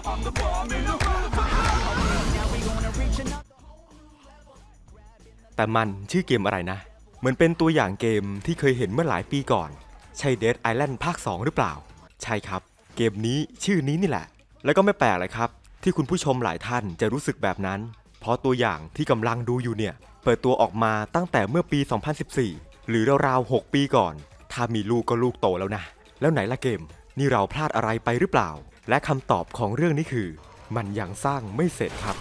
แต่มันชื่อเกมอะไรนะเหมือนเป็นตัวอย่างเกมที่เคยเห็นเมื่อหลายปีก่อนใช่ Dead Island ภาค 2 หรือเปล่าใช่ครับเกมนี้ชื่อนี้นี่แหละแล้วก็ไม่แปลกเลยครับที่คุณผู้ชมหลายท่านจะรู้สึกแบบนั้นเพราะตัวอย่างที่กำลังดูอยู่เนี่ยเปิดตัวออกมาตั้งแต่เมื่อปี 2014 หรือราวๆ 6 ปีก่อนถ้ามีลูกก็ลูกโตแล้วนะแล้วไหนละเกมนี่เราพลาดอะไรไปหรือเปล่าและคำตอบของเรื่องนี้คือมันยังสร้างไม่เสร็จครับ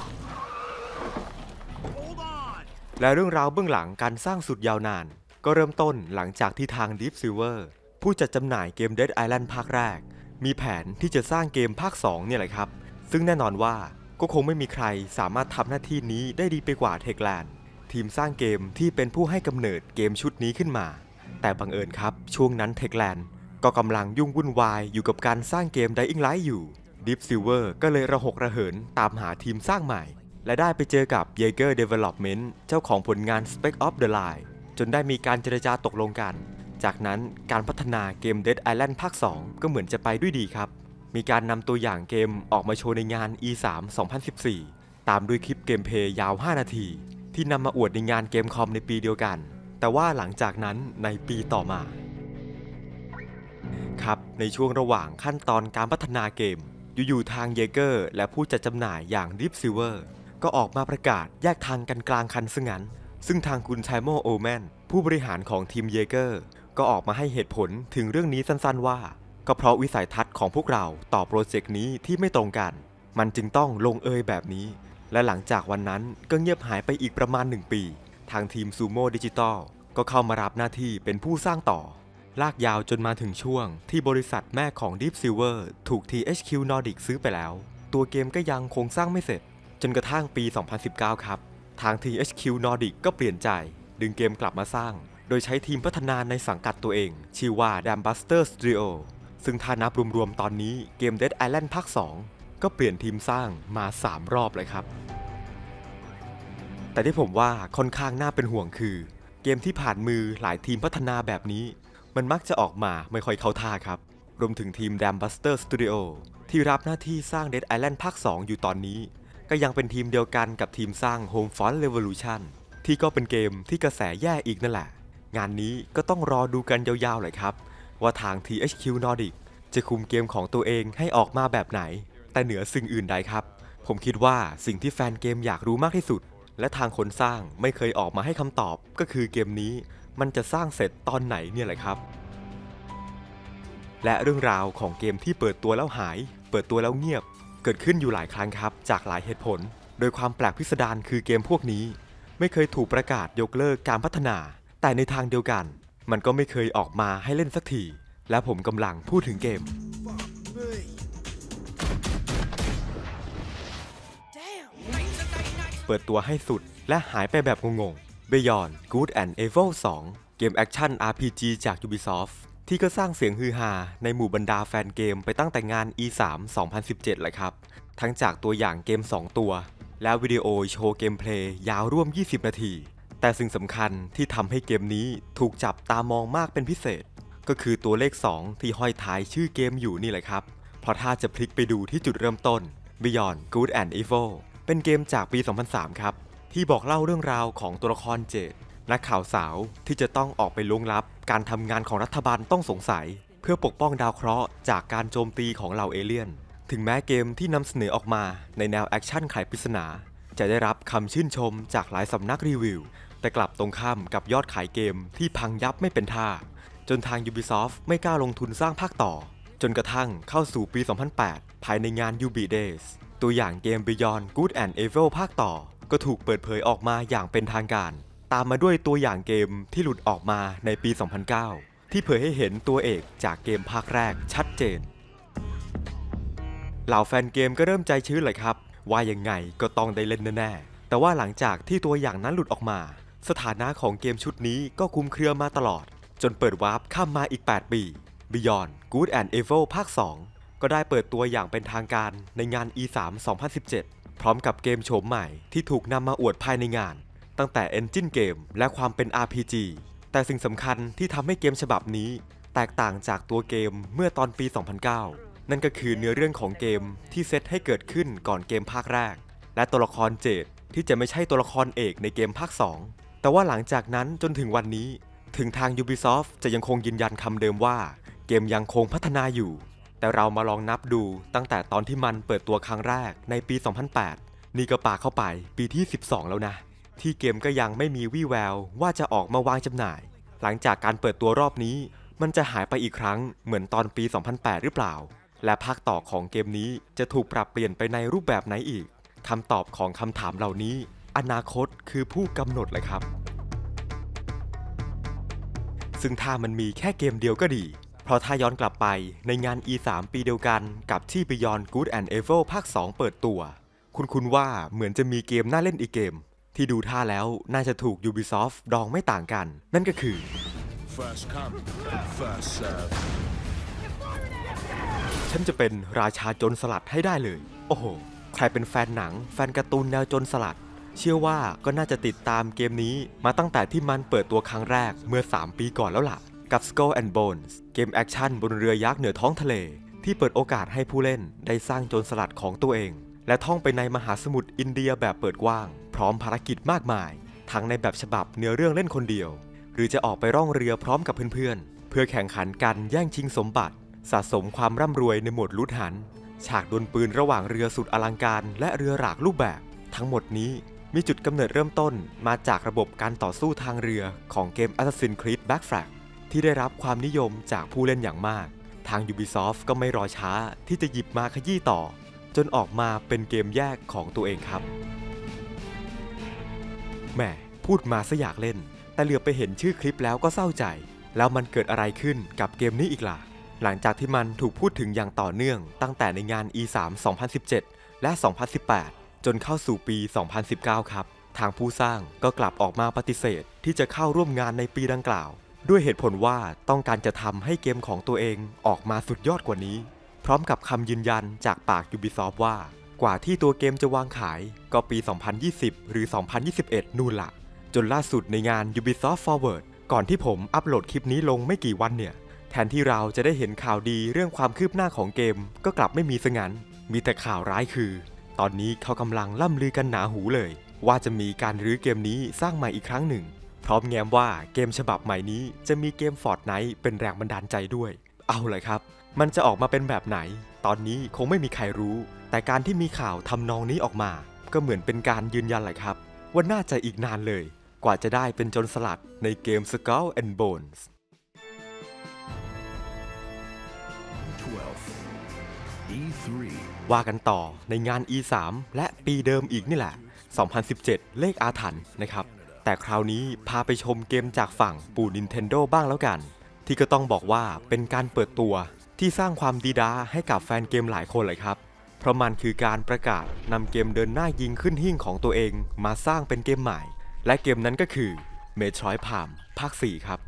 และเรื่องราวเบื้องหลังการสร้างสุดยาวนานก็เริ่มต้นหลังจากที่ทาง Deep Silver ผู้จัดจำหน่ายเกม Dead Island ภาคแรกมีแผนที่จะสร้างเกมภาค 2 เนี่ยแหละครับซึ่งแน่นอนว่าก็คงไม่มีใครสามารถทำหน้าที่นี้ได้ดีไปกว่า Techland ทีมสร้างเกมที่เป็นผู้ให้กำเนิดเกมชุดนี้ขึ้นมาแต่บังเอิญครับช่วงนั้น Techland ก็กำลังยุ่งวุ่นวายอยู่กับการสร้างเกม Dying Light อยู่ Deep Silver ก็เลยระหกระเหินตามหาทีมสร้างใหม่และได้ไปเจอกับ Yager Development เจ้าของผลงาน Spec Ops The Line จนได้มีการเจรจาตกลงกันจากนั้นการพัฒนาเกม Dead Island ภาค 2 ก็เหมือนจะไปด้วยดีครับมีการนำตัวอย่างเกมออกมาโชว์ในงาน E3 2014 ตามด้วยคลิปเกมเพลย์ยาว 5 นาทีที่นำมาอวดในงานเกมคอมในปีเดียวกันแต่ว่าหลังจากนั้นในปีต่อมาครับในช่วงระหว่างขั้นตอนการพัฒนาเกมอยู่ๆทาง Yager และผู้จัดจำหน่ายอย่าง Deep Silver ก็ออกมาประกาศแยกทางกันกลางคันซะงั้นซึ่งทางคุณไทโมโอแมนผู้บริหารของทีม Yager ก็ออกมาให้เหตุผลถึงเรื่องนี้สั้นๆว่าก็เพราะวิสัยทัศน์ของพวกเราต่อโปรเจกต์นี้ที่ไม่ตรงกันมันจึงต้องลงเอยแบบนี้และหลังจากวันนั้นก็เงียบหายไปอีกประมาณ1 ปีทางทีมซูโม่ดิจิตอลก็เข้ามารับหน้าที่เป็นผู้สร้างต่อลากยาวจนมาถึงช่วงที่บริษัทแม่ของ Deep Silver ถูก THQ Nordic ซื้อไปแล้วตัวเกมก็ยังคงสร้างไม่เสร็จจนกระทั่งปี 2019 ครับทาง THQ Nordic ก็เปลี่ยนใจดึงเกมกลับมาสร้างโดยใช้ทีมพัฒนาในสังกัดตัวเองชื่อว่า Dambuster Studio ซึ่งถ้านับรวมๆตอนนี้เกม Dead Island ภาค 2 ก็เปลี่ยนทีมสร้างมา3 รอบเลยครับแต่ที่ผมว่าค่อนข้างน่าเป็นห่วงคือเกมที่ผ่านมือหลายทีมพัฒนาแบบนี้มันมักจะออกมาไม่ค่อยเข้าท่าครับรวมถึงทีม Dambuster Studio ที่รับหน้าที่สร้าง Dead Island ภาค 2 อยู่ตอนนี้ก็ยังเป็นทีมเดียวกันกับทีมสร้าง Homefront Revolution ที่ก็เป็นเกมที่กระแสแย่อีกนั่นแหละงานนี้ก็ต้องรอดูกันยาวๆเลยครับว่าทาง THQ Nordic จะคุมเกมของตัวเองให้ออกมาแบบไหนแต่เหนือสิ่งอื่นใดครับผมคิดว่าสิ่งที่แฟนเกมอยากรู้มากที่สุดและทางคนสร้างไม่เคยออกมาให้คำตอบก็คือเกมนี้มันจะสร้างเสร็จตอนไหนเนี่ยแหละครับและเรื่องราวของเกมที่เปิดตัวแล้วหายเปิดตัวแล้วเงียบเกิดขึ้นอยู่หลายครั้งครับจากหลายเหตุผลโดยความแปลกพิสดารคือเกมพวกนี้ไม่เคยถูกประกาศยกเลิกการพัฒนาแต่ในทางเดียวกันมันก็ไม่เคยออกมาให้เล่นสักทีและผมกำลังพูดถึงเกมเปิดตัวให้สุดและหายไปแบบงงๆ Beyond Good and Evil 2 เกมแอคชั่น RPG จาก Ubisoft ที่ก็สร้างเสียงฮือฮาในหมู่บรรดาแฟนเกมไปตั้งแต่งาน E3 2017 เลยครับทั้งจากตัวอย่างเกม2 ตัวและวิดีโอโชว์เกมเพลย์ยาวร่วม20 นาทีแต่สิ่งสำคัญที่ทำให้เกมนี้ถูกจับตามองมากเป็นพิเศษก็คือตัวเลข2ที่ห้อยท้ายชื่อเกมอยู่นี่แหละครับเพราะถ้าจะพลิกไปดูที่จุดเริ่มต้น Beyond Good and Evil เป็นเกมจากปี 2003 ครับที่บอกเล่าเรื่องราวของตัวละครเจดนักข่าวสาวที่จะต้องออกไปล้วงลับการทำงานของรัฐบาลต้องสงสัยเพื่อปกป้องดาวเคราะห์จากการโจมตีของเหล่าเอเลี่ยนถึงแม้เกมที่นำเสนอออกมาในแนวแอคชั่นไขปริศนาจะได้รับคำชื่นชมจากหลายสำนักรีวิวแต่กลับตรงข้ามกับยอดขายเกมที่พังยับไม่เป็นท่าจนทาง Ubisoft ไม่กล้าลงทุนสร้างภาคต่อจนกระทั่งเข้าสู่ปี 2008 ภายในงาน Ubi Days ตัวอย่างเกม Beyond Good and Evil ภาคต่อก็ถูกเปิดเผยออกมาอย่างเป็นทางการตามมาด้วยตัวอย่างเกมที่หลุดออกมาในปี 2009 ที่เผยให้เห็นตัวเอกจากเกมภาคแรกชัดเจนเหล่าแฟนเกมก็เริ่มใจชื้นเลยครับว่ายังไงก็ต้องได้เล่นแน่ๆแต่ว่าหลังจากที่ตัวอย่างนั้นหลุดออกมาสถานะของเกมชุดนี้ก็คลุมเครือมาตลอดจนเปิดวาร์ปข้ามมาอีก8 ปี Beyond Good and Evil ภาค 2 ก็ได้เปิดตัวอย่างเป็นทางการในงาน E3 2017 พร้อมกับเกมโฉมใหม่ที่ถูกนำมาอวดภายในงานตั้งแต่ Engine เกมและความเป็น RPG แต่สิ่งสำคัญที่ทำให้เกมฉบับนี้แตกต่างจากตัวเกมเมื่อตอนปี 2009 นั่นก็คือเนื้อเรื่องของเกมที่เซตให้เกิดขึ้นก่อนเกมภาคแรกและตัวละครเจดที่จะไม่ใช่ตัวละครเอกในเกมภาค2แต่ว่าหลังจากนั้นจนถึงวันนี้ถึงทาง Ubisoft จะยังคงยืนยันคำเดิมว่าเกมยังคงพัฒนาอยู่แต่เรามาลองนับดูตั้งแต่ตอนที่มันเปิดตัวครั้งแรกในปี 2008 นี่ก็ปาเข้าไปปีที่ 12 แล้วนะที่เกมก็ยังไม่มีวี่แววว่าจะออกมาวางจำหน่ายหลังจากการเปิดตัวรอบนี้มันจะหายไปอีกครั้งเหมือนตอนปี 2008 หรือเปล่าและภาคต่อของเกมนี้จะถูกปรับเปลี่ยนไปในรูปแบบไหนอีกคำตอบของคำถามเหล่านี้อนาคตคือผู้กำหนดเลยครับซึ่งถ้ามันมีแค่เกมเดียวก็ดีเพราะถ้าย้อนกลับไปในงาน E3 ปีเดียวกันกับที่ Beyond Good and Evil ภาค 2 เปิดตัวคุณว่าเหมือนจะมีเกมน่าเล่นอีกเกมที่ดูท่าแล้วน่าจะถูก Ubisoft ดองไม่ต่างกันนั่นก็คือ First come, first serve ฉันจะเป็นราชาโจรสลัดให้ได้เลยโอ้โหใครเป็นแฟนหนังแฟนการ์ตูนแนวโจรสลัดเชื่อว่าก็น่าจะติดตามเกมนี้มาตั้งแต่ที่มันเปิดตัวครั้งแรกเมื่อ3 ปีก่อนแล้วล่ะกับ Skull and Bones เกมแอคชั่นบนเรือยักษ์เหนือท้องทะเลที่เปิดโอกาสให้ผู้เล่นได้สร้างโจรสลัดของตัวเองและท่องไปในมหาสมุทรอินเดียแบบเปิดกว้างพร้อมภารกิจมากมายทั้งในแบบฉบับเนื้อเรื่องเล่นคนเดียวหรือจะออกไปร่องเรือพร้อมกับเพื่อนๆเพื่อแข่งขันกันแย่งชิงสมบัติสะสมความร่ำรวยในโหมดลูดหันฉากดวลปืนระหว่างเรือสุดอลังการและเรือหลากรูปแบบทั้งหมดนี้มีจุดกำเนิดเริ่มต้นมาจากระบบการต่อสู้ทางเรือของเกม Assassin's Creed Black Flag ที่ได้รับความนิยมจากผู้เล่นอย่างมากทาง Ubisoft ก็ไม่รอช้าที่จะหยิบมาขยี้ต่อจนออกมาเป็นเกมแยกของตัวเองครับแหมพูดมาซะอยากเล่นแต่เหลือไปเห็นชื่อคลิปแล้วก็เศร้าใจแล้วมันเกิดอะไรขึ้นกับเกมนี้อีกล่ะหลังจากที่มันถูกพูดถึงอย่างต่อเนื่องตั้งแต่ในงาน E3 2017 และ 2018 จนเข้าสู่ปี 2019 ครับทางผู้สร้างก็กลับออกมาปฏิเสธที่จะเข้าร่วมงานในปีดังกล่าวด้วยเหตุผลว่าต้องการจะทำให้เกมของตัวเองออกมาสุดยอดกว่านี้พร้อมกับคำยืนยันจากปาก Ubisoft ว่ากว่าที่ตัวเกมจะวางขายก็ปี 2020 หรือ 2021 นู่นละจนล่าสุดในงาน Ubisoft Forward ก่อนที่ผมอัปโหลดคลิปนี้ลงไม่กี่วันเนี่ยแทนที่เราจะได้เห็นข่าวดีเรื่องความคืบหน้าของเกมก็กลับไม่มีซะงั้นมีแต่ข่าวร้ายคือตอนนี้เขากำลังล่ำลือกันหนาหูเลยว่าจะมีการรื้อเกมนี้สร้างใหม่อีกครั้งหนึ่งพร้อมแง้มว่าเกมฉบับใหม่นี้จะมีเกม Fortnite เป็นแรงบันดาลใจด้วยเอาเลยครับมันจะออกมาเป็นแบบไหนตอนนี้คงไม่มีใครรู้แต่การที่มีข่าวทำนองนี้ออกมาก็เหมือนเป็นการยืนยันแหละครับว่าน่าจะอีกนานเลยกว่าจะได้เป็นโจรสลัดในเกม Skull and Bones ว่ากันต่อในงาน E3 และปีเดิมอีกนี่แหละ 2017 เลขอาถรรพ์นะครับแต่คราวนี้พาไปชมเกมจากฝั่งปู่ Nintendo บ้างแล้วกันที่ก็ต้องบอกว่าเป็นการเปิดตัวที่สร้างความดีด้าให้กับแฟนเกมหลายคนเลยครับเพราะมันคือการประกาศนำเกมเดินหน้ายิงขึ้นหิ้งของตัวเองมาสร้างเป็นเกมใหม่และเกมนั้นก็คือ Metroid Prime ภาค 4 ครับ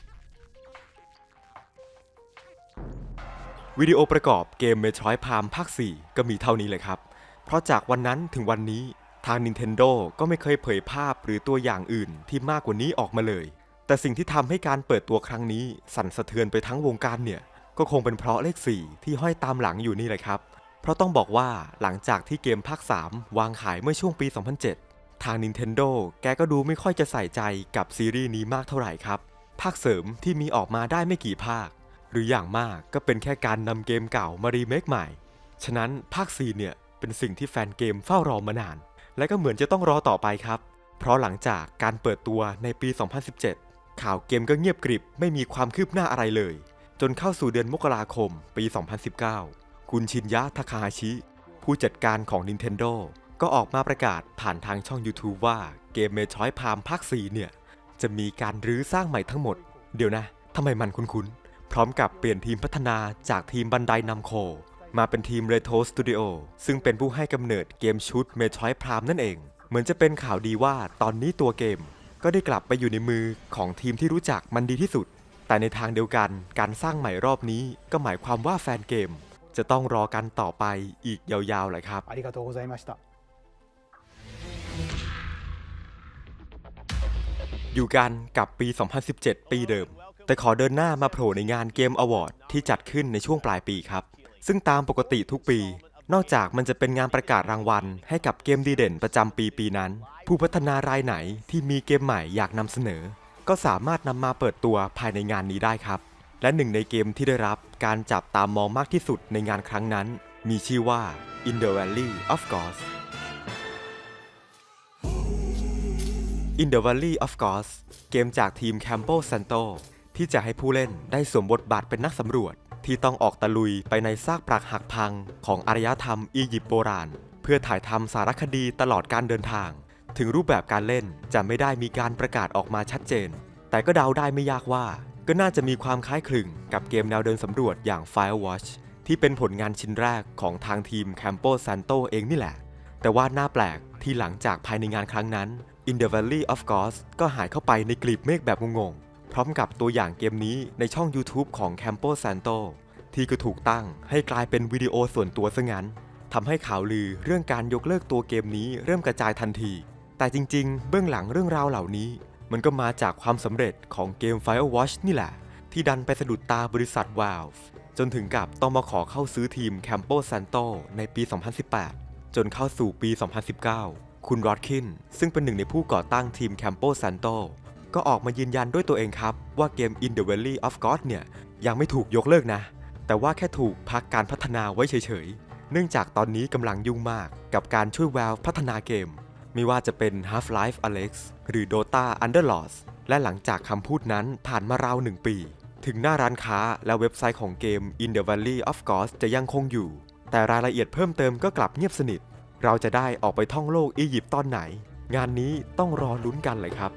วิดีโอประกอบเกม Metroid Prime ภาค 4 ก็มีเท่านี้เลยครับเพราะจากวันนั้นถึงวันนี้ทาง Nintendo ก็ไม่เคยเผยภาพหรือตัวอย่างอื่นที่มากกว่านี้ออกมาเลยแต่สิ่งที่ทำให้การเปิดตัวครั้งนี้สั่นสะเทือนไปทั้งวงการเนี่ยก็คงเป็นเพราะเลข 4 ที่ห้อยตามหลังอยู่นี่แหละครับเพราะต้องบอกว่าหลังจากที่เกมภาค 3 วางขายเมื่อช่วงปี 2007 ทาง Nintendo แกก็ดูไม่ค่อยจะใส่ใจกับซีรีส์นี้มากเท่าไหร่ครับภาคเสริมที่มีออกมาได้ไม่กี่ภาคหรืออย่างมากก็เป็นแค่การนำเกมเก่ามารีเมคใหม่ฉะนั้นภาค 4 เนี่ยเป็นสิ่งที่แฟนเกมเฝ้ารอมานานและก็เหมือนจะต้องรอต่อไปครับเพราะหลังจากการเปิดตัวในปี 2017 ข่าวเกมก็เงียบกริบไม่มีความคืบหน้าอะไรเลยจนเข้าสู่เดือนมกราคมปี 2019 คุณชินยะ ทาคาฮาชิผู้จัดการของ Nintendo ก็ออกมาประกาศผ่านทางช่อง YouTube ว่าเกม Metroid Prime ภาค 4 เนี่ยจะมีการรื้อสร้างใหม่ทั้งหมดเดี๋ยวนะทำไมมันคุ้นๆพร้อมกับเปลี่ยนทีมพัฒนาจากทีมบันไดนัมโคมาเป็นทีม Retro Studio ซึ่งเป็นผู้ให้กำเนิดเกมชุด Metroid Prime นั่นเองเหมือนจะเป็นข่าวดีว่าตอนนี้ตัวเกมก็ได้กลับไปอยู่ในมือของทีมที่รู้จักมันดีที่สุดแต่ในทางเดียวกันการสร้างใหม่รอบนี้ก็หมายความว่าแฟนเกมจะต้องรอกันต่อไปอีกยาวๆเลยครับありがとうございましたอยู่กันกับปี 2017 ปีเดิมแต่ขอเดินหน้ามาโผล่ในงานเกมอวอร์ดที่จัดขึ้นในช่วงปลายปีครับซึ่งตามปกติทุกปีนอกจากมันจะเป็นงานประกาศรางวัลให้กับเกมดีเด่นประจำปีนั้นผู้พัฒนารายไหนที่มีเกมใหม่อยากนำเสนอก็สามารถนำมาเปิดตัวภายในงานนี้ได้ครับและหนึ่งในเกมที่ได้รับการจับตามองมากที่สุดในงานครั้งนั้นมีชื่อว่า In the Valley of Ghosts In the Valley of Ghosts เกมจากทีม Campo Santo ที่จะให้ผู้เล่นได้สวมบทบาทเป็นนักสำรวจที่ต้องออกตะลุยไปในซากปรักหักพังของอารยธรรมอียิปต์โบราณเพื่อถ่ายทำสารคดีตลอดการเดินทางถึงรูปแบบการเล่นจะไม่ได้มีการประกาศออกมาชัดเจนแต่ก็เดาได้ไม่ยากว่าก็น่าจะมีความคล้ายคลึงกับเกมแนวเดินสำรวจอย่าง Firewatch ที่เป็นผลงานชิ้นแรกของทางทีม Campo Santo เองนี่แหละแต่ว่าน่าแปลกที่หลังจากภายในงานครั้งนั้น In the Valley of Ghosts ก็หายเข้าไปในกลีบเมฆแบบงงๆพร้อมกับตัวอย่างเกมนี้ในช่อง YouTube ของ Campo Santo ที่ก็ถูกตั้งให้กลายเป็นวิดีโอส่วนตัวซะงั้นทำให้ข่าวลือเรื่องการยกเลิกตัวเกมนี้เริ่มกระจายทันทีแต่จริงๆเบื้องหลังเรื่องราวเหล่านี้มันก็มาจากความสำเร็จของเกม Firewatch นี่แหละที่ดันไปสะดุดตาบริษัท Valve จนถึงกับต้องมาขอเข้าซื้อทีม Campo Santo ในปี 2018 จนเข้าสู่ปี 2019 คุณรอดคินซึ่งเป็นหนึ่งในผู้ก่อตั้งทีม Campo Santo ก็ออกมายืนยันด้วยตัวเองครับว่าเกม In the Valley of Ghosts เนี่ยยังไม่ถูกยกเลิกนะแต่ว่าแค่ถูกพักการพัฒนาไว้เฉยๆเนื่องจากตอนนี้กำลังยุ่งมากกับการช่วย Valve พัฒนาเกมไม่ว่าจะเป็น Half-Life Alyx หรือ Dota Underlords และหลังจากคำพูดนั้นผ่านมาราว1 ปีถึงหน้าร้านค้าและเว็บไซต์ของเกม In the Valley of Ghosts จะยังคงอยู่แต่รายละเอียดเพิ่มเติมก็กลับเงียบสนิทเราจะได้ออกไปท่องโลกอียิปต์ตอนไหนงานนี้ต้องรอลุ้นกันเลยครับ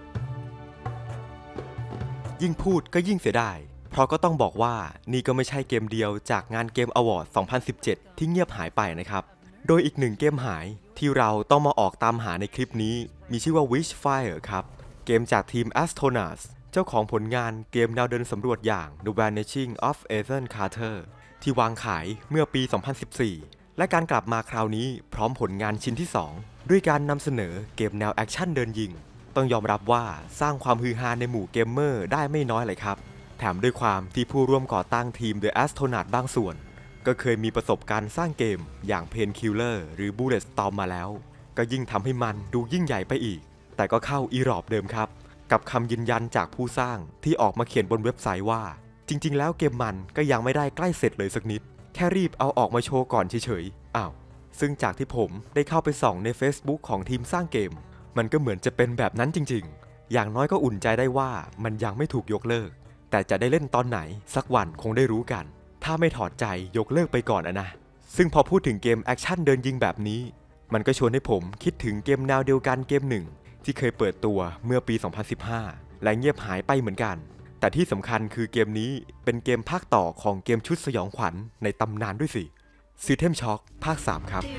ยิ่งพูดก็ยิ่งเสียดายเพราะก็ต้องบอกว่านี่ก็ไม่ใช่เกมเดียวจากงานเกมอวอร์ด 2017 ที่เงียบหายไปนะครับโดยอีกหนึ่งเกมหายที่เราต้องมาออกตามหาในคลิปนี้มีชื่อว่า Witchfire ครับเกมจากทีม Astronauts เจ้าของผลงานเกมแนวเดินสำรวจอย่าง The Vanishing of Ethan Carter ที่วางขายเมื่อปี 2014 และการกลับมาคราวนี้พร้อมผลงานชิ้นที่ 2 ด้วยการนำเสนอเกมแนวแอคชั่นเดินยิงต้องยอมรับว่าสร้างความฮือฮาในหมู่เกมเมอร์ได้ไม่น้อยเลยครับแถมด้วยความที่ผู้ร่วมก่อตั้งทีม The Astronauts บางส่วนก็เคยมีประสบการณ์สร้างเกมอย่าง Painkiller หรือ Bulletstorm มาแล้วก็ยิ่งทำให้มันดูยิ่งใหญ่ไปอีกแต่ก็เข้าอีรอบเดิมครับกับคำยืนยันจากผู้สร้างที่ออกมาเขียนบนเว็บไซต์ว่าจริงๆแล้วเกมมันก็ยังไม่ได้ใกล้เสร็จเลยสักนิดแค่รีบเอาออกมาโชว์ก่อนเฉยๆอ้าวซึ่งจากที่ผมได้เข้าไปส่องใน Facebook ของทีมสร้างเกมมันก็เหมือนจะเป็นแบบนั้นจริงๆอย่างน้อยก็อุ่นใจได้ว่ามันยังไม่ถูกยกเลิกแต่จะได้เล่นตอนไหนสักวันคงได้รู้กันถ้าไม่ถอดใจยกเลิกไปก่อนนะซึ่งพอพูดถึงเกมแอคชั่นเดินยิงแบบนี้มันก็ชวนให้ผมคิดถึงเกมแนวเดียวกันเกมหนึ่งที่เคยเปิดตัวเมื่อปี 2015 และเงียบหายไปเหมือนกันแต่ที่สำคัญคือเกมนี้เป็นเกมภาคต่อของเกมชุดสยองขวัญในตำนานด้วยสิ System Shock ภาค 3 ครับ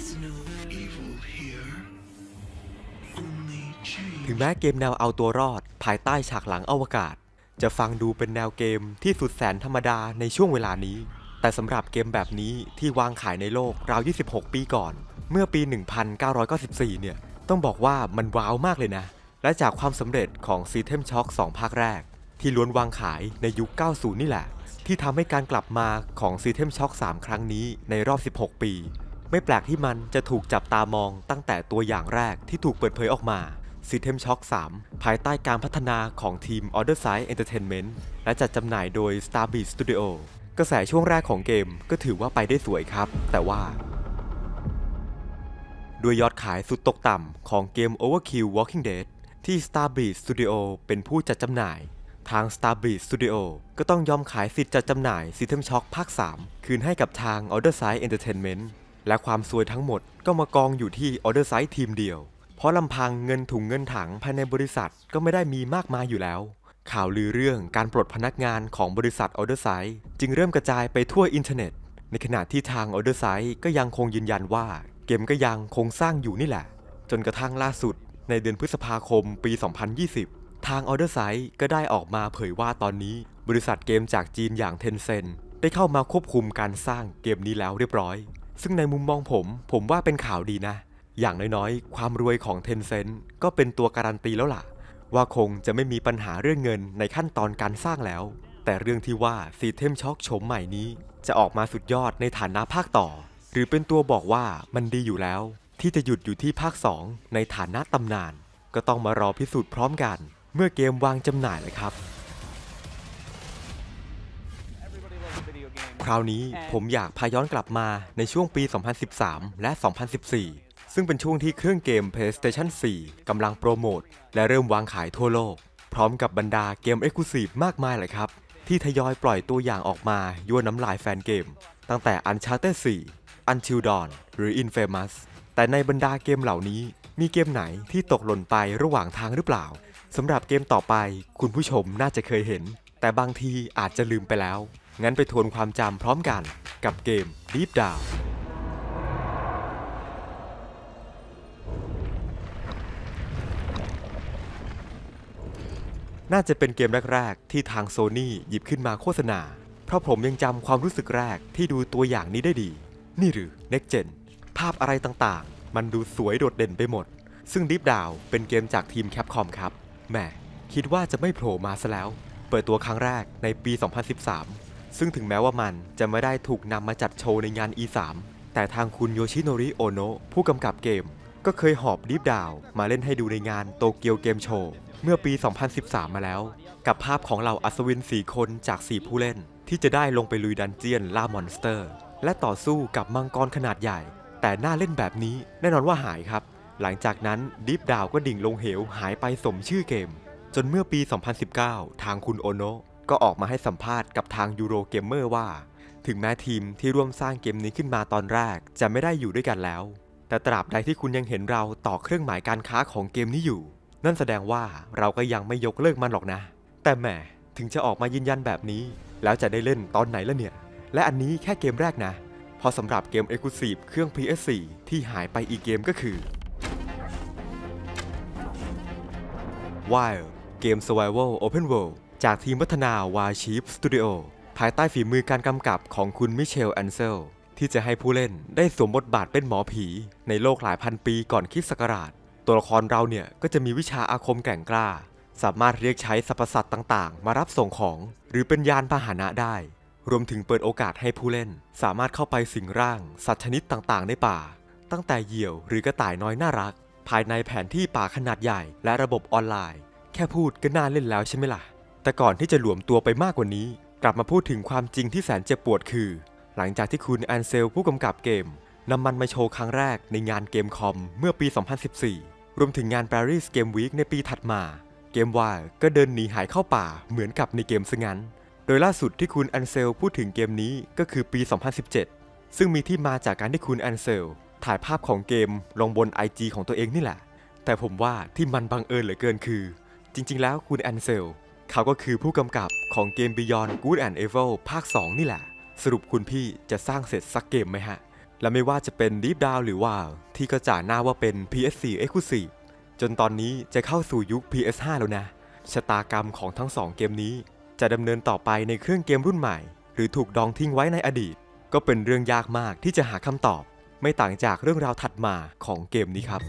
ถึงแม้เกมแนวเอาตัวรอดภายใต้ฉากหลังอวกาศจะฟังดูเป็นแนวเกมที่สุดแสนธรรมดาในช่วงเวลานี้แต่สำหรับเกมแบบนี้ที่วางขายในโลกราว26 ปีก่อนเมื่อปี 1994 เนี่ยต้องบอกว่ามันว้าวมากเลยนะและจากความสำเร็จของ System Shock 2 ภาคแรกที่ล้วนวางขายในยุค 90 นี่แหละที่ทำให้การกลับมาของ System Shock 3 ครั้งนี้ในรอบ 16 ปีไม่แปลกที่มันจะถูกจับตามองตั้งแต่ตัวอย่างแรกที่ถูกเปิดเผยออกมาSystem Shock 3 ภายใต้การพัฒนาของทีม Otherside Entertainment และจัดจำหน่ายโดย Starbreeze Studio กระแสช่วงแรกของเกมก็ถือว่าไปได้สวยครับแต่ว่าด้วยยอดขายสุดตกต่ำของเกม Overkill Walking Dead ที่ Starbreeze Studio เป็นผู้จัดจำหน่ายทาง Starbreeze Studio ก็ต้องยอมขายสิทธิ์จัดจำหน่าย System Shock ภาค 3 คืนให้กับทาง Otherside Entertainment และความซวยทั้งหมดก็มากองอยู่ที่ Otherside ทีมเดียวเพราะลำพังเงินถุงเงินถังภายในบริษัทก็ไม่ได้มีมากมายอยู่แล้วข่าวลือเรื่องการปลดพนักงานของบริษัท Otherside จึงเริ่มกระจายไปทั่วอินเทอร์เน็ตในขณะที่ทาง Otherside ก็ยังคงยืนยันว่าเกมก็ยังคงสร้างอยู่นี่แหละจนกระทั่งล่าสุดในเดือนพฤษภาคมปี 2020 ทาง Otherside ก็ได้ออกมาเผยว่าตอนนี้บริษัทเกมจากจีนอย่าง Tencent ได้เข้ามาควบคุมการสร้างเกมนี้แล้วเรียบร้อยซึ่งในมุมมองผมว่าเป็นข่าวดีนะอย่างน้อยๆความรวยของ Tencent ก็เป็นตัวการันตีแล้วล่ะว่าคงจะไม่มีปัญหาเรื่องเงินในขั้นตอนการสร้างแล้วแต่แต่เรื่องที่ว่าSystem Shock โฉมใหม่นี้จะออกมาสุดยอดในฐานะภาคต่อหรือเป็นตัวบอกว่ามันดีอยู่แล้วที่จะหยุดอยู่ที่ภาค2ในฐานะตำนานก็ต้องมารอพิสูจน์พร้อมกันเมื่อเกมวางจำหน่ายเลยครับคราวนี้ผมอยากพาย้อนกลับมาในช่วงปี 2013 และ 2014 ซึ่งเป็นช่วงที่เครื่องเกม PlayStation 4 กำลังโปรโมทและเริ่มวางขายทั่วโลกพร้อมกับบรรดาเกม Exclusive มากมายเลยครับที่ทยอยปล่อยตัวอย่างออกมายั่วน้ำลายแฟนเกมตั้งแต่ Uncharted 4 Until Dawn หรือ Infamous แต่ในบรรดาเกมเหล่านี้มีเกมไหนที่ตกหล่นไประหว่างทางหรือเปล่าสำหรับเกมต่อไปคุณผู้ชมน่าจะเคยเห็นแต่บางทีอาจจะลืมไปแล้วงั้นไปทวนความจำพร้อมกันกับเกม Deep Down น่าจะเป็นเกมแรกๆที่ทาง Sony หยิบขึ้นมาโฆษณาเพราะผมยังจำความรู้สึกแรกที่ดูตัวอย่างนี้ได้ดีนี่หรือ Next Gen ภาพอะไรต่างๆมันดูสวยโดดเด่นไปหมดซึ่ง Deep Down เป็นเกมจากทีม Capcom ครับแหมคิดว่าจะไม่โผล่มาซะแล้วเปิดตัวครั้งแรกในปี 2013 ซึ่งถึงแม้ว่ามันจะไม่ได้ถูกนำมาจัดโชว์ในงาน E3 แต่ทางคุณโยชิโนริโอโนะผู้กำกับเกมก็เคยหอบ Deep Down มาเล่นให้ดูในงานโตเกียวเกมโชว์เมื่อปี 2013 มาแล้วกับภาพของเหล่าอัศวิน 4 คนจาก 4 ผู้เล่นที่จะได้ลงไปลุยดันเจียนล่ามอนสเตอร์และต่อสู้กับมังกรขนาดใหญ่แต่น่าเล่นแบบนี้แน่นอนว่าหายครับหลังจากนั้น Deep Down ก็ดิ่งลงเหวหายไปสมชื่อเกมจนเมื่อปี 2019 ทางคุณโอโนะก็ออกมาให้สัมภาษณ์กับทางยูโรเกมเมอร์ว่าถึงแม้ทีมที่ร่วมสร้างเกมนี้ขึ้นมาตอนแรกจะไม่ได้อยู่ด้วยกันแล้วแต่ตราบใดที่คุณยังเห็นเราต่อเครื่องหมายการค้าของเกมนี้อยู่นั่นแสดงว่าเราก็ยังไม่ยกเลิกมันหรอกนะแต่แหมถึงจะออกมายืนยันแบบนี้แล้วจะได้เล่นตอนไหนล่ะเนี่ยและอันนี้แค่เกมแรกนะพอสำหรับเกม Exclusive เครื่อง PS4 ที่หายไปอีกเกมก็คือ Wild เกม Survival Open World จากทีมพัฒนา Wild Sheep Studio ภายใต้ฝีมือการกำกับของคุณมิเชล แอนเซลที่จะให้ผู้เล่นได้สวมบทบาทเป็นหมอผีในโลกหลายพันปีก่อนคริสต์ศักราชตัวละครเราเนี่ยก็จะมีวิชาอาคมแกร่งกล้าสามารถเรียกใช้สรรพสัตว์ต่างๆมารับส่งของหรือเป็นยานพาหนะได้รวมถึงเปิดโอกาสให้ผู้เล่นสามารถเข้าไปสิงร่างสัตว์ชนิดต่างๆในป่าตั้งแต่เหยี่ยวหรือกระต่ายน้อยน่ารักภายในแผนที่ป่าขนาดใหญ่และระบบออนไลน์แค่พูดก็น่าเล่นแล้วใช่ไหมล่ะแต่ก่อนที่จะหลวมตัวไปมากกว่านี้กลับมาพูดถึงความจริงที่แสนเจ็บปวดคือหลังจากที่คุณแอนเซลผู้กำกับเกมนำมันมาโชว์ครั้งแรกในงานเกมคอมเมื่อปี 2014 รวมถึงงาน Paris Game Week ในปีถัดมาเกมวายก็เดินหนีหายเข้าป่าเหมือนกับในเกมซะงั้นโดยล่าสุดที่คุณแอนเซลพูดถึงเกมนี้ก็คือปี 2017 ซึ่งมีที่มาจากการที่คุณแอนเซลถ่ายภาพของเกมลงบน IG ของตัวเองนี่แหละแต่ผมว่าที่มันบังเอิญเหลือเกินคือจริงๆแล้วคุณแอนเซลเขาก็คือผู้กำกับของเกม Beyond Good and Evil ภาค 2 นี่แหละสรุปคุณพี่จะสร้างเสร็จสักเกมไหมฮะและไม่ว่าจะเป็น Deep Down หรือว่าที่ก็จ่าหน้าว่าเป็น PS4 Exclusive จนตอนนี้จะเข้าสู่ยุค PS5 แล้วนะชะตากรรมของทั้ง2เกมนี้จะดำเนินต่อไปในเครื่องเกมรุ่นใหม่หรือถูกดองทิ้งไว้ในอดีตก็เป็นเรื่องยากมากที่จะหาคำตอบไม่ต่างจากเรื่องราวถัดมาของเกมนี้ครับ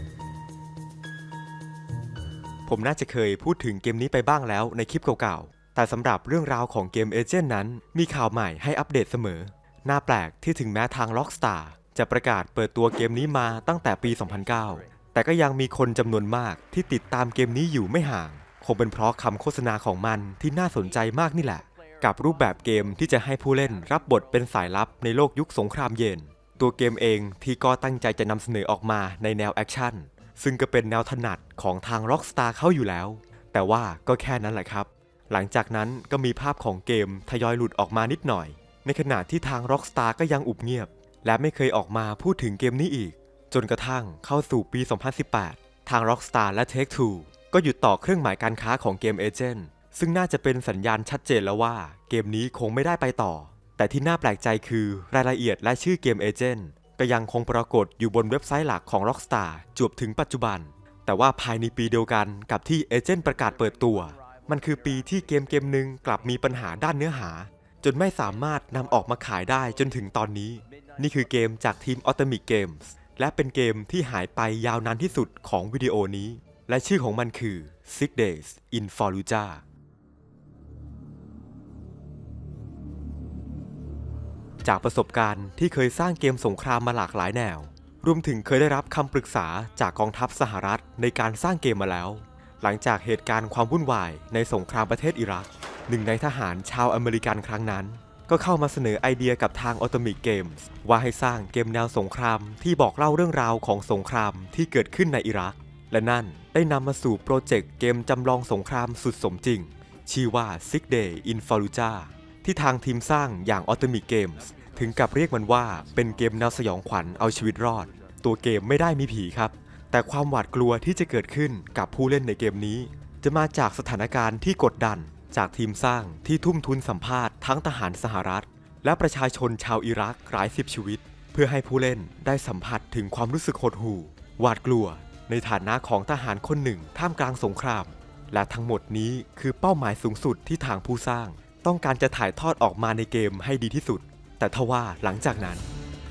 ผมน่าจะเคยพูดถึงเกมนี้ไปบ้างแล้วในคลิปเก่าๆแต่สำหรับเรื่องราวของเกม Agent นั้นมีข่าวใหม่ให้อัปเดตเสมอน่าแปลกที่ถึงแม้ทาง Rockstar จะประกาศเปิดตัวเกมนี้มาตั้งแต่ปี 2009 แต่ก็ยังมีคนจำนวนมากที่ติดตามเกมนี้อยู่ไม่ห่างคงเป็นเพราะคำโฆษณาของมันที่น่าสนใจมากนี่แหละกับรูปแบบเกมที่จะให้ผู้เล่นรับบทเป็นสายลับในโลกยุคสงครามเย็นตัวเกมเองที่ก็ตั้งใจจะนำเสนอออกมาในแนวแอคชั่นซึ่งก็เป็นแนวถนัดของทาง Rockstar เขาอยู่แล้วแต่ว่าก็แค่นั้นแหละครับหลังจากนั้นก็มีภาพของเกมทยอยหลุดออกมานิดหน่อยในขณะที่ทาง Rockstar ก็ยังอุบเงียบและไม่เคยออกมาพูดถึงเกมนี้อีกจนกระทั่งเข้าสู่ปี 2018 ทาง Rockstar และ Take-Two ก็หยุดต่อเครื่องหมายการค้าของเกม Agent ซึ่งน่าจะเป็นสัญญาณชัดเจนแล้วว่าเกมนี้คงไม่ได้ไปต่อแต่ที่น่าแปลกใจคือรายละเอียดและชื่อเกม Agent ก็ยังคงปรากฏอยู่บนเว็บไซต์หลักของ Rockstar จวบถึงปัจจุบันแต่ว่าภายในปีเดียวกันกับที่ Agent ประกาศเปิดตัวมันคือปีที่เกมหนึ่งกลับมีปัญหาด้านเนื้อหาจนไม่สามารถนำออกมาขายได้จนถึงตอนนี้นี่คือเกมจากทีม Atomic Games และเป็นเกมที่หายไปยาวนานที่สุดของวิดีโอนี้และชื่อของมันคือ Six Days in Fallujah จากประสบการณ์ที่เคยสร้างเกมสงครามมาหลากหลายแนวรวมถึงเคยได้รับคำปรึกษาจากกองทัพสหรัฐในการสร้างเกมมาแล้วหลังจากเหตุการณ์ความวุ่นวายในสงครามประเทศอิรักหนึ่งในทหารชาวอเมริกันครั้งนั้นก็เข้ามาเสนอไอเดียกับทาง Atomic Games ว่าให้สร้างเกมแนวสงครามที่บอกเล่าเรื่องราวของสงครามที่เกิดขึ้นในอิรักและนั่นได้นำมาสู่โปรเจกต์เกมจำลองสงครามสุดสมจริงชื่อว่า Six Day in Fallujah ที่ทางทีมสร้างอย่าง Atomic Games ถึงกับเรียกมันว่าเป็นเกมแนวสยองขวัญเอาชีวิตรอดตัวเกมไม่ได้มีผีครับแต่ความหวาดกลัวที่จะเกิดขึ้นกับผู้เล่นในเกมนี้จะมาจากสถานการณ์ที่กดดันจากทีมสร้างที่ทุ่มทุนสัมภาษณ์ทั้งทหารสหรัฐและประชาชนชาวอิรักหลายสิบชีวิตเพื่อให้ผู้เล่นได้สัมผัสถึงความรู้สึกหดหู่หวาดกลัวในฐานะของทหารคนหนึ่งท่ามกลางสงครามและทั้งหมดนี้คือเป้าหมายสูงสุดที่ทางผู้สร้างต้องการจะถ่ายทอดออกมาในเกมให้ดีที่สุดแต่ทว่าหลังจากนั้น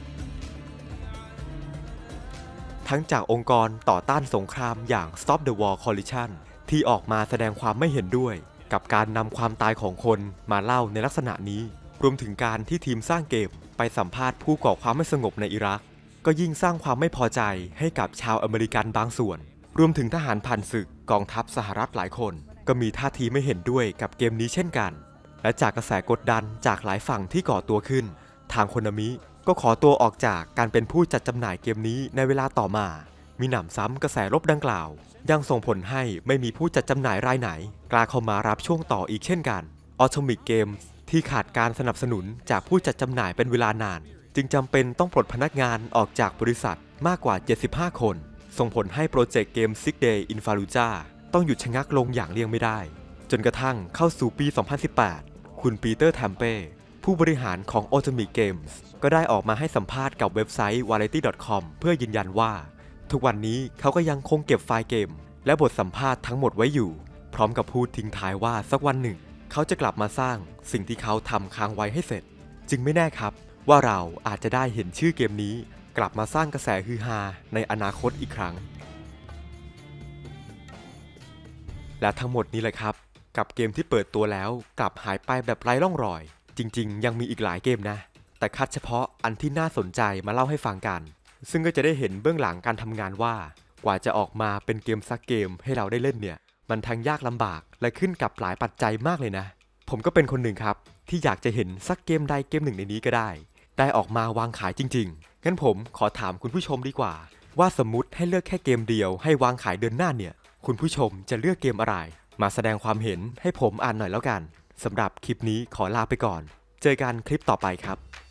ทั้งจากองค์กรต่อต้านสงครามอย่าง Stop the War Coalition ที่ออกมาแสดงความไม่เห็นด้วยกับการนำความตายของคนมาเล่าในลักษณะนี้รวมถึงการที่ทีมสร้างเกมไปสัมภาษณ์ผู้ก่อความไม่สงบในอิรักก็ยิ่งสร้างความไม่พอใจให้กับชาวอเมริกันบางส่วนรวมถึงทหารผ่านศึกกองทัพสหรัฐหลายคนก็มีท่าทีไม่เห็นด้วยกับเกมนี้เช่นกันและจากกระแสกดดันจากหลายฝั่งที่ก่อตัวขึ้นทางโคนามิก็ขอตัวออกจากการเป็นผู้จัดจำหน่ายเกมนี้ในเวลาต่อมามีหนำซ้ำกระแสลบดังกล่าวยังส่งผลให้ไม่มีผู้จัดจำหน่ายรายไหนกล้าเข้ามารับช่วงต่ออีกเช่นกัน Atomic Games ที่ขาดการสนับสนุนจากผู้จัดจำหน่ายเป็นเวลานานจึงจำเป็นต้องปลดพนักงานออกจากบริษัทมากกว่า75คนส่งผลให้โปรเจกต์เกม Six Day in Fallujah ต้องหยุดชะงักลงอย่างเลี่ยงไม่ได้จนกระทั่งเข้าสู่ปี 2018 คุณปีเตอร์แทมเป้ผู้บริหารของ Atomic Games ก็ได้ออกมาให้สัมภาษณ์กับเว็บไซต์ variety.com เพื่อยืนยันว่าทุกวันนี้เขาก็ยังคงเก็บไฟล์เกมและบทสัมภาษณ์ทั้งหมดไว้อยู่พร้อมกับพูดทิ้งท้ายว่าสักวันหนึ่งเขาจะกลับมาสร้างสิ่งที่เขาทำค้างไว้ให้เสร็จจึงไม่แน่ครับว่าเราอาจจะได้เห็นชื่อเกมนี้กลับมาสร้างกระแสฮือฮาในอนาคตอีกครั้งและทั้งหมดนี้แหละครับกับเกมที่เปิดตัวแล้วกลับหายไปแบบไร้ร่องรอยจริงๆยังมีอีกหลายเกมนะแต่คัดเฉพาะอันที่น่าสนใจมาเล่าให้ฟังกันซึ่งก็จะได้เห็นเบื้องหลังการทำงานว่ากว่าจะออกมาเป็นเกมสักเกมให้เราได้เล่นเนี่ยมันทั้งยากลำบากและขึ้นกับหลายปัจจัยมากเลยนะผมก็เป็นคนหนึ่งครับที่อยากจะเห็นสักเกมใดเกมหนึ่งในนี้ก็ได้ออกมาวางขายจริงๆงั้นผมขอถามคุณผู้ชมดีกว่าว่าสมมุติให้เลือกแค่เกมเดียวให้วางขายเดือนหน้าเนี่ยคุณผู้ชมจะเลือกเกมอะไรมาแสดงความเห็นให้ผมอ่านหน่อยแล้วกันสำหรับคลิปนี้ขอลาไปก่อนเจอกันคลิปต่อไปครับ